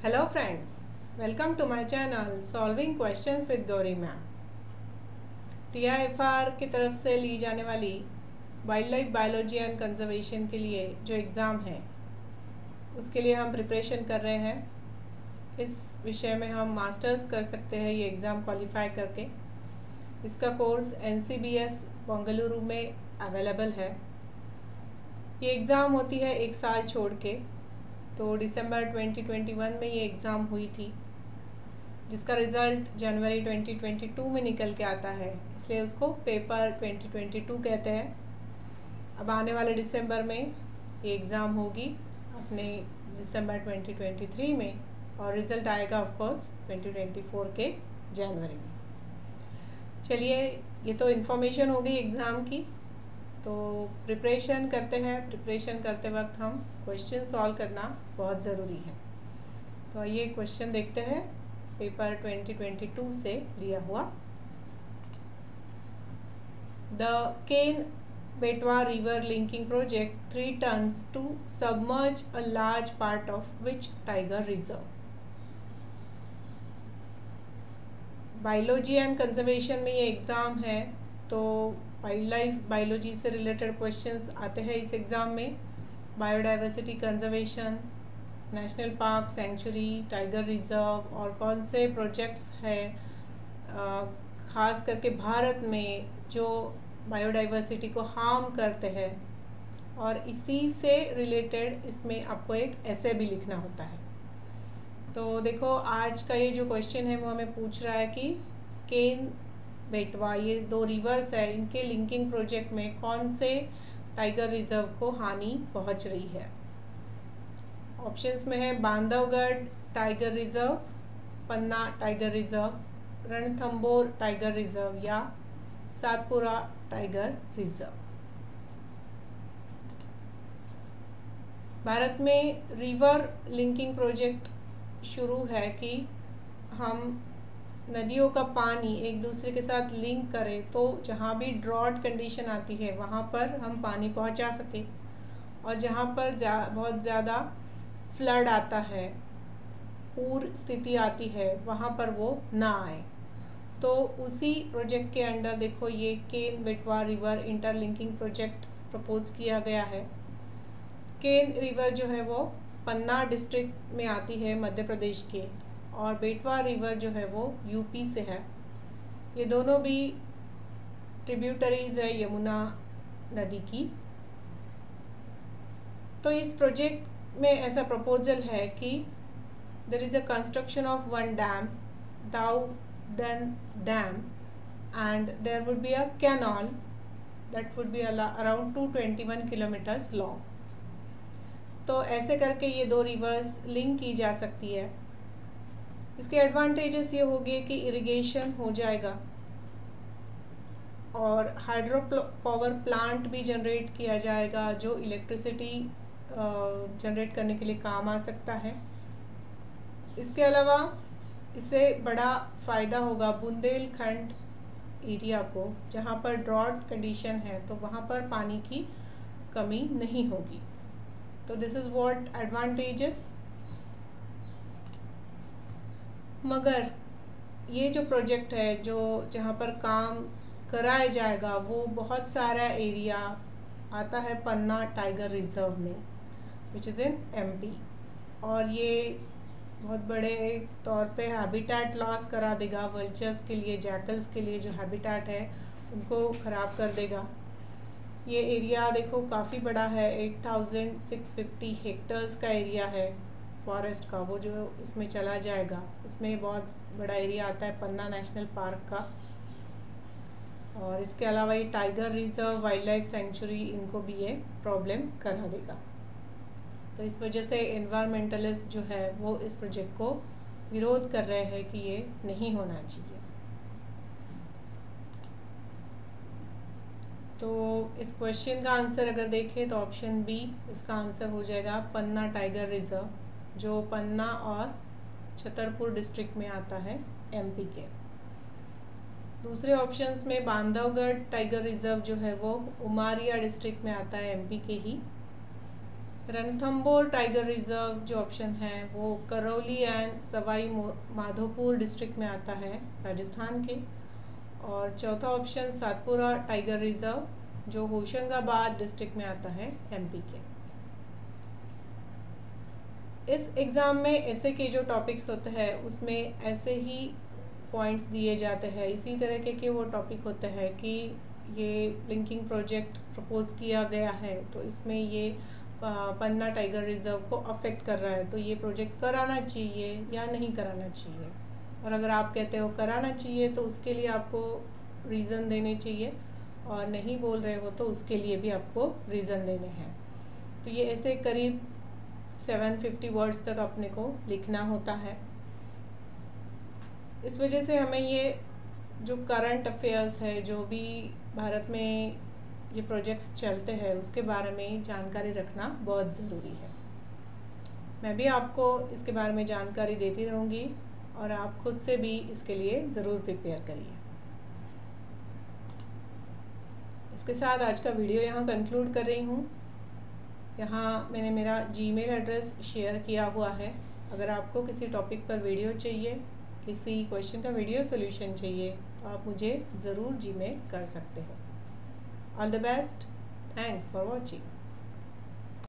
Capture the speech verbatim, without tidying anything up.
Hello friends, welcome to my channel Solving Questions with Gauri ma'am. T I F R की तरफ से ली जाने वाली wild life biology and conservation के लिए जो एग्ज़ाम है उसके लिए हम प्रिपरेशन कर रहे हैं। इस विषय में हम मास्टर्स कर सकते हैं ये एग्ज़ाम क्वालिफाई करके। इसका course N C B S Bengaluru में अवेलेबल है। ये एग्ज़ाम होती है एक साल छोड़ के, तो दिसंबर ट्वेंटी ट्वेंटी वन में ये एग्ज़ाम हुई थी, जिसका रिज़ल्ट जनवरी ट्वेंटी ट्वेंटी टू में निकल के आता है, इसलिए उसको पेपर ट्वेंटी ट्वेंटी टू कहते हैं। अब आने वाले दिसंबर में ये एग्ज़ाम होगी अपने दिसंबर ट्वेंटी ट्वेंटी थ्री में, और रिज़ल्ट आएगा of course twenty twenty four के जनवरी में। चलिए, ये तो इन्फॉर्मेशन हो गई एग्ज़ाम की, तो प्रिपरेशन करते हैं। प्रिपरेशन करते वक्त हम क्वेश्चन सॉल्व करना बहुत ज़रूरी है। तो आइए क्वेश्चन देखते हैं पेपर ट्वेंटी ट्वेंटी टू से लिया हुआ। The Ken Betwa river linking project threatens to submerge a large part of which tiger reserve. Biology and conservation में ये एग्ज़ाम है, तो वाइल्ड लाइफ बायोलॉजी से रिलेटेड क्वेश्चंस आते हैं इस एग्ज़ाम में। Biodiversity conservation, national park, sanctuary, tiger reserve और कौन से प्रोजेक्ट्स हैं ख़ास करके भारत में जो बायोडाइवर्सिटी को हार्म करते हैं, और इसी से रिलेटेड इसमें आपको एक ऐसे भी लिखना होता है। तो देखो, आज का ये जो क्वेश्चन है वो हमें पूछ रहा है कि केन बेटवा, ये दो रिवर्स है, इनके लिंकिंग प्रोजेक्ट में कौन से टाइगर रिजर्व को हानि पहुंच रही है। ऑप्शंस में है Bandhavgarh tiger reserve, Panna tiger reserve, Ranthambore tiger reserve या सातपुरा टाइगर रिजर्व। भारत में रिवर लिंकिंग प्रोजेक्ट शुरू है कि हम नदियों का पानी एक दूसरे के साथ लिंक करें, तो जहाँ भी ड्रॉट कंडीशन आती है वहाँ पर हम पानी पहुँचा सके, और जहाँ पर जा बहुत ज़्यादा फ्लड आता है, पूर स्थिति आती है, वहाँ पर वो ना आए। तो उसी प्रोजेक्ट के अंडर देखो ये केन Betwa river interlinking project propose किया गया है। केन रिवर जो है वो पन्ना डिस्ट्रिक्ट में आती है मध्य प्रदेश के, और बेटवा रिवर जो है वो यूपी से है। ये दोनों भी ट्रिब्यूटरीज है यमुना नदी की। तो इस प्रोजेक्ट में ऐसा प्रपोजल है कि there is a construction of one dam, Daudhan dam, and there would be a canal that would be around two twenty one kilometres long. तो ऐसे करके ये दो रिवर्स लिंक की जा सकती है। इसके एडवांटेजेस ये होंगे कि इरिगेशन हो जाएगा, और हाइड्रो पावर प्लांट भी जनरेट किया जाएगा जो इलेक्ट्रिसिटी जनरेट करने के लिए काम आ सकता है। इसके अलावा इससे बड़ा फ़ायदा होगा बुंदेलखंड एरिया को, जहाँ पर ड्रॉट कंडीशन है, तो वहाँ पर पानी की कमी नहीं होगी। तो दिस इज़ व्हाट एडवांटेजेस। मगर ये जो प्रोजेक्ट है जो जहाँ पर काम कराया जाएगा वो बहुत सारा एरिया आता है पन्ना टाइगर रिजर्व में, विच इज़ इन एमपी, और ये बहुत बड़े तौर पे हैबिटेट लॉस करा देगा वल्चर्स के लिए, जैकल्स के लिए जो हैबिटेट है उनको ख़राब कर देगा। ये एरिया देखो काफ़ी बड़ा है, eight thousand six fifty hectares का एरिया है फॉरेस्ट का, वो जो इसमें चला जाएगा। इसमें बहुत बड़ा एरिया आता है पन्ना नेशनल पार्क का, और इसके अलावा ये tiger reserve, wild life sanctuary, इनको भी ये प्रॉब्लम करा देगा। तो इस वजह से एनवायरमेंटलिस्ट जो है वो इस प्रोजेक्ट को विरोध कर रहे हैं कि ये नहीं होना चाहिए। तो इस क्वेश्चन का आंसर अगर देखें तो ऑप्शन बी इसका आंसर हो जाएगा, पन्ना टाइगर रिजर्व, जो पन्ना और छतरपुर डिस्ट्रिक्ट में आता है एमपी के। दूसरे ऑप्शंस में बांधवगढ़ टाइगर रिजर्व जो है वो उमारिया डिस्ट्रिक्ट में आता है एमपी के ही। रणथंबोर टाइगर रिजर्व जो ऑप्शन है वो करौली एंड सवाई माधोपुर डिस्ट्रिक्ट में आता है, राजस्थान के। और चौथा ऑप्शन सातपुरा टाइगर रिजर्व जो होशंगाबाद डिस्ट्रिक्ट में आता है, एमपी के। इस एग्ज़ाम में ऐसे के जो टॉपिक्स होते हैं उसमें ऐसे ही पॉइंट्स दिए जाते हैं, इसी तरह के के वो टॉपिक होते हैं कि ये लिंकिंग प्रोजेक्ट प्रपोज किया गया है तो इसमें ये पन्ना टाइगर रिजर्व को अफेक्ट कर रहा है, तो ये प्रोजेक्ट कराना चाहिए या नहीं कराना चाहिए। और अगर आप कहते हो कराना चाहिए तो उसके लिए आपको रीज़न देने चाहिए, और नहीं बोल रहे हो तो उसके लिए भी आपको रीज़न देने हैं। तो ये ऐसे करीब सात सौ पचास वर्ड्स तक अपने को लिखना होता है। इस वजह से हमें ये जो करंट अफेयर्स है, जो भी भारत में ये प्रोजेक्ट्स चलते हैं उसके बारे में जानकारी रखना बहुत ज़रूरी है। मैं भी आपको इसके बारे में जानकारी देती रहूँगी और आप खुद से भी इसके लिए ज़रूर प्रिपेयर करिए। इसके साथ आज का वीडियो यहाँ कंक्लूड कर रही हूँ। यहाँ मैंने मेरा जीमेल एड्रेस शेयर किया हुआ है। अगर आपको किसी टॉपिक पर वीडियो चाहिए, किसी क्वेश्चन का वीडियो सॉल्यूशन चाहिए तो आप मुझे ज़रूर जीमेल कर सकते हो। All the best, thanks for watching.